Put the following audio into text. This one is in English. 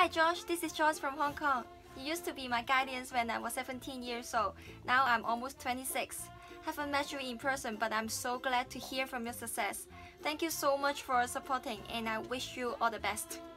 Hi Josh, this is Joyce from Hong Kong. You used to be my guardians when I was 17 years old. Now I'm almost 26. Haven't met you in person, but I'm so glad to hear from your success. Thank you so much for supporting, and I wish you all the best.